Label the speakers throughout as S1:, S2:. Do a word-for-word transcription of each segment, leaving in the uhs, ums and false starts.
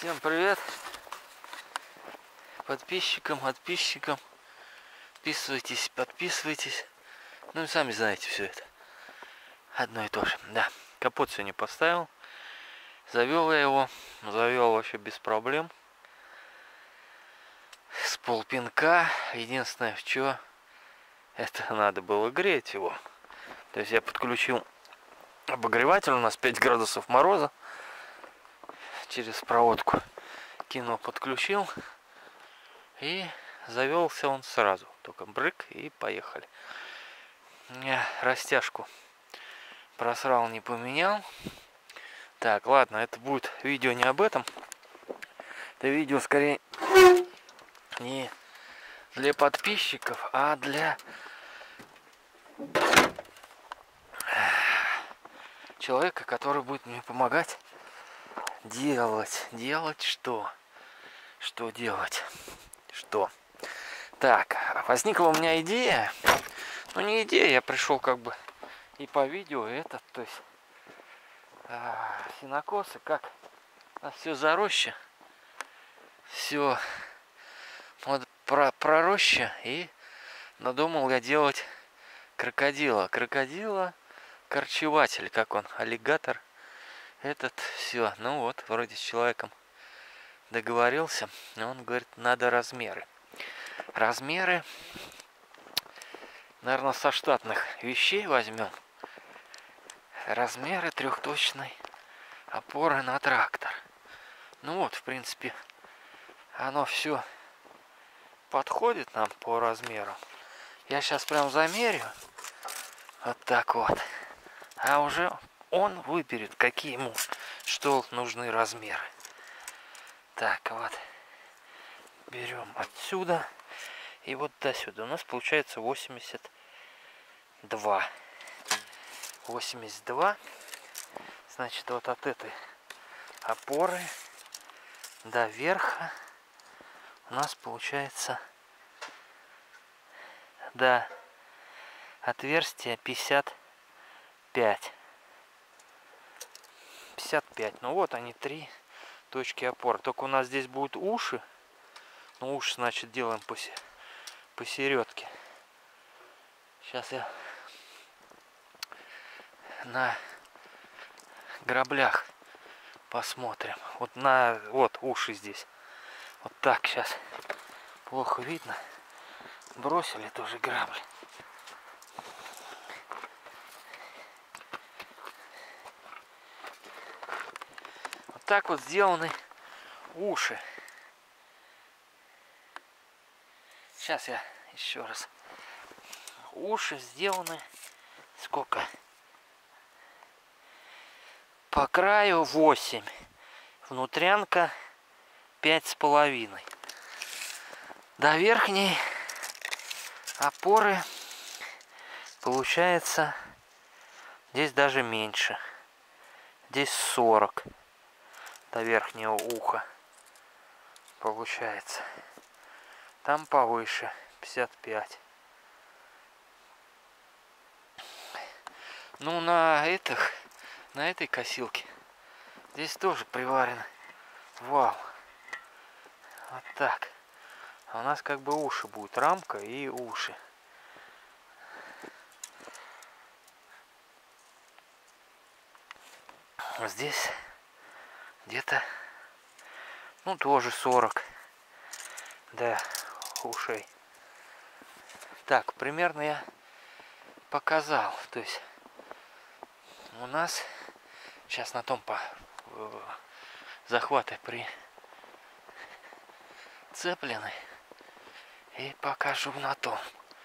S1: Всем привет подписчикам, подписчикам. Подписывайтесь, подписывайтесь. Ну и сами знаете все это. Одно и то же. Да, капот сегодня поставил. Завел я его. Завел вообще без проблем. С полпинка. Единственное, в что это надо было греть его. То есть я подключил обогреватель. У нас пять градусов мороза. Через проводку кинул, подключил. И завелся он сразу. Только брык и поехали. Я растяжку просрал, не поменял. Так, ладно, это будет видео не об этом. Это видео скорее не для подписчиков, а для человека, который будет мне помогать делать. Делать что? Что делать? Что? Так, возникла у меня идея. Ну, не идея, я пришел как бы и по видео это, то есть а, сенокосы, как у нас все зароща, все вот про, пророща, и надумал я делать крокодила. Крокодила, корчеватель, как он, аллигатор. Этот, все, ну вот, вроде с человеком договорился, но он говорит, надо размеры. Размеры, наверное, со штатных вещей возьмем. Размеры трехточной опоры на трактор. Ну вот, в принципе, оно все подходит нам по размеру. Я сейчас прям замерю. Вот так вот. А уже он выберет, какие ему, что нужны размеры. Так, вот. Берем отсюда. И вот до сюда. У нас получается восемьдесят два. восемьдесят два. Значит, вот от этой опоры до верха у нас получается до отверстия пятьдесят пять. пятьдесят пять. Ну вот они, три точки опоры. Только у нас здесь будут уши. Ну уши, значит, делаем посередке. Сейчас я на граблях посмотрим. Вот на вот уши здесь. Вот так сейчас. Плохо видно. Бросили тоже грабли. Вот так вот сделаны уши. Сейчас я еще раз. Уши сделаны сколько? По краю восемь. Внутрянка пять с половиной. До верхней опоры получается здесь даже меньше. Здесь сорок. До верхнего уха получается. Там повыше пятьдесят пять. Ну на этих, на этой косилке здесь тоже приварено вал. Вот так. А у нас как бы уши будут, рамка и уши. Здесь где-то, ну тоже сорок. Да, ушей. Так, примерно я показал. То есть у нас сейчас на том по захваты прицеплены. И покажу на том.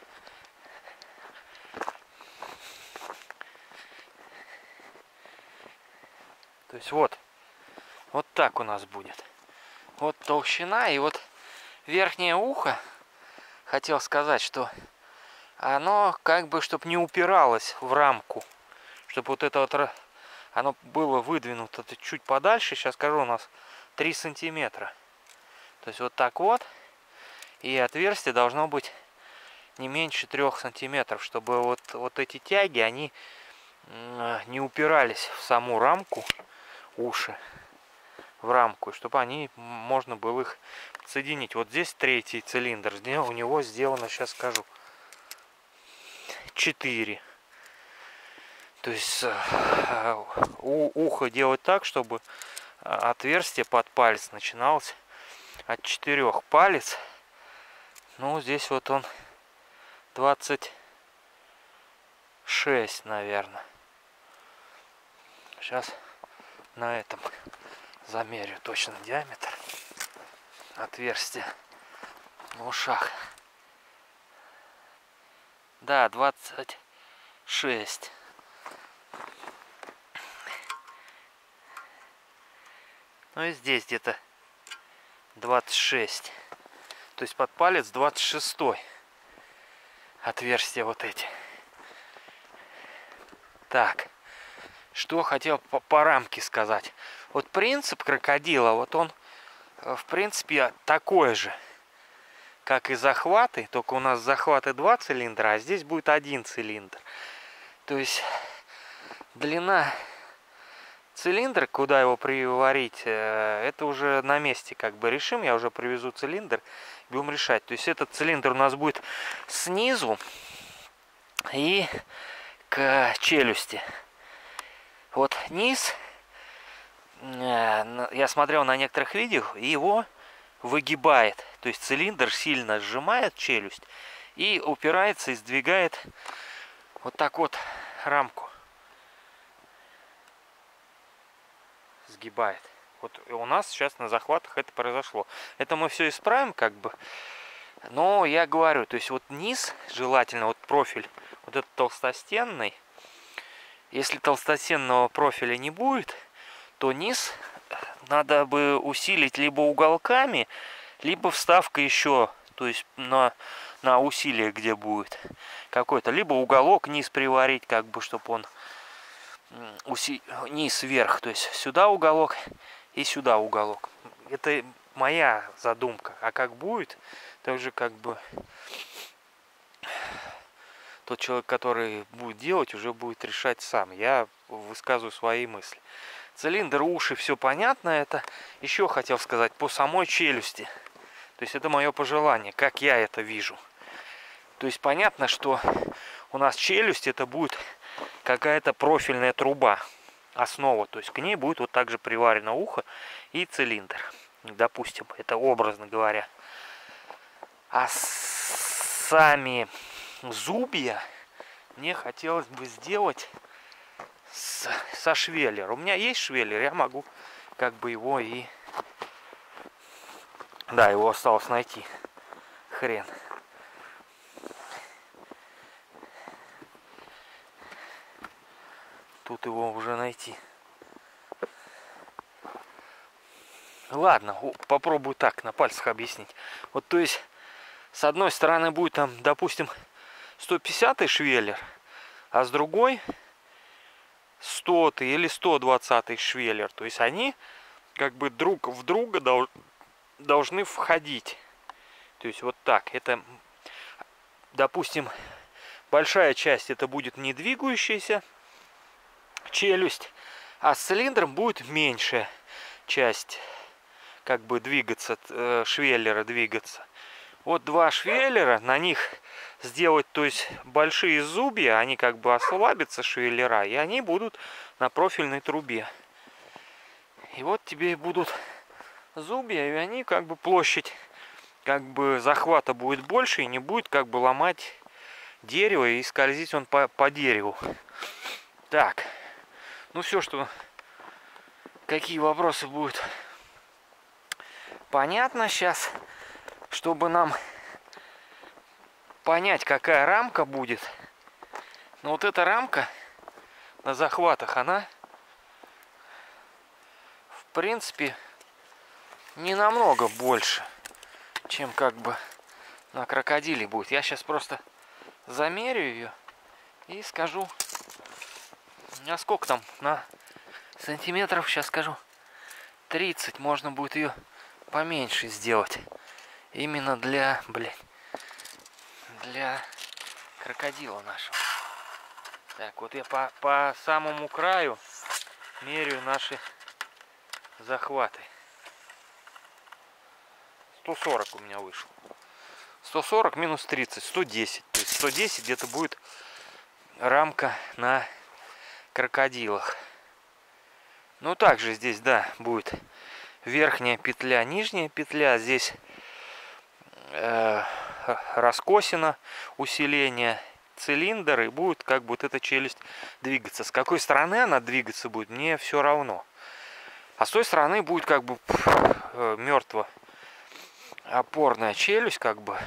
S1: То есть вот. Вот так у нас будет. Вот толщина и вот верхнее ухо. Хотел сказать, что оно как бы, чтобы не упиралось в рамку. Чтобы вот это вот оно было выдвинуто чуть подальше. Сейчас скажу, у нас три сантиметра. То есть вот так вот. И отверстие должно быть не меньше трех сантиметров, чтобы вот, вот эти тяги, они не упирались в саму рамку, уши. в рамку, чтобы они можно было их соединить. Вот здесь третий цилиндр, у него сделано, сейчас скажу, четыре. То есть у ухо делать так, чтобы отверстие под палец начиналось от четырех. Палец, ну здесь вот он двадцать шесть, наверное. Сейчас на этом замерю точно диаметр отверстия в ушах. Да, двадцать шесть. Ну и здесь где-то двадцать шесть. То есть под палец двадцать шестой. Отверстия вот эти. Так. Что хотел по, по рамке сказать. Вот принцип крокодила, вот он в принципе такой же, как и захваты. Только у нас захваты два цилиндра, а здесь будет один цилиндр. То есть длина цилиндра, куда его приварить, это уже на месте как бы решим. Я уже привезу цилиндр, будем решать. То есть этот цилиндр у нас будет снизу и к челюсти. Вот низ, я смотрел на некоторых видео, его выгибает. То есть цилиндр сильно сжимает челюсть и упирается и сдвигает вот так вот рамку. Сгибает. Вот у нас сейчас на захватах это произошло. Это мы все исправим как бы. Но я говорю, то есть вот низ, желательно вот профиль, вот этот толстостенный. Если толстостенного профиля не будет, то низ надо бы усилить либо уголками, либо вставка еще, то есть на, на усилие, где будет какой-то, либо уголок низ приварить, как бы, чтобы он уси... низ вверх, то есть сюда уголок и сюда уголок. Это моя задумка. А как будет, также как бы тот человек, который будет делать, уже будет решать сам. Я высказываю свои мысли. Цилиндр, уши, все понятно. Это еще хотел сказать по самой челюсти. То есть это мое пожелание, как я это вижу. То есть понятно, что у нас челюсть это будет какая-то профильная труба, основа. То есть к ней будет вот так же приварено ухо и цилиндр. Допустим, это образно говоря. А сами зубья мне хотелось бы сделать с, со швеллера. У меня есть швеллер, я могу как бы его и... Да, его осталось найти. Хрен. Тут его уже найти. Ладно, попробую так на пальцах объяснить. Вот то есть с одной стороны будет там, допустим, сто пятидесятый швеллер, а с другой стотый или сто двадцатый швеллер. То есть они как бы друг в друга дол должны входить. То есть вот так. Это, допустим, большая часть это будет не двигающаяся челюсть, а с цилиндром будет меньшая часть как бы двигаться, э, швеллера двигаться. Вот два швеллера, на них сделать, то есть большие зубья, они как бы ослабятся, швеллера, и они будут на профильной трубе. И вот тебе будут зубья, и они как бы площадь как бы захвата будет больше, и не будет как бы ломать дерево и скользить он по, по дереву. Так, ну все, что какие вопросы будут понятно сейчас, чтобы нам понять, какая рамка будет. Но вот эта рамка на захватах, она в принципе не намного больше, чем как бы на крокодиле будет. Я сейчас просто замерю ее и скажу, а сколько там на сантиметров, сейчас скажу, тридцать. Можно будет ее поменьше сделать. Именно для, блин, для крокодила нашего. Так, вот я по, по самому краю меряю наши захваты. сто сорок у меня вышло. сто сорок минус тридцать, сто десять. То есть сто десять где-то будет рамка на крокодилах. Ну также здесь, да, будет верхняя петля, нижняя петля. Здесь э, раскосина, усиление, цилиндр, и будет как бы вот эта челюсть двигаться. С какой стороны она двигаться будет, мне все равно. А с той стороны будет как бы э, мертво опорная челюсть, как бы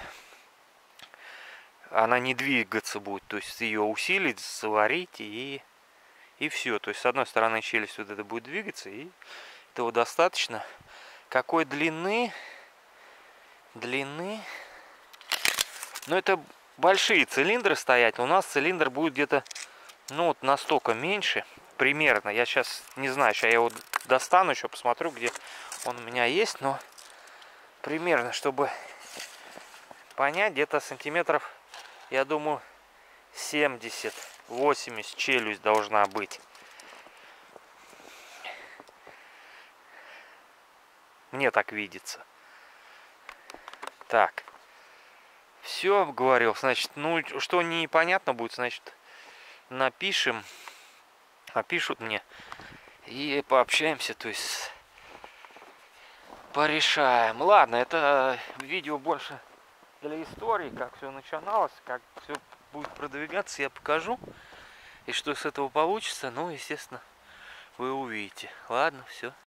S1: она не двигаться будет, то есть ее усилить, заварить и и все. То есть с одной стороны челюсть вот это будет двигаться, и этого достаточно. Какой длины? Длины. Ну это большие цилиндры стоять. У нас цилиндр будет где-то, ну вот настолько меньше, примерно. Я сейчас не знаю, сейчас я его достану, еще посмотрю, где он у меня есть, но примерно, чтобы понять, где-то сантиметров, я думаю, семьдесят восемьдесят челюсть должна быть. Мне так видится. Так. Все, говорил. Значит, ну, что непонятно будет, значит, напишем. Напишут мне. И пообщаемся, то есть порешаем. Ладно, это видео больше для истории, как все начиналось, как все будет продвигаться, я покажу. И что с этого получится, ну, естественно, вы увидите. Ладно, все.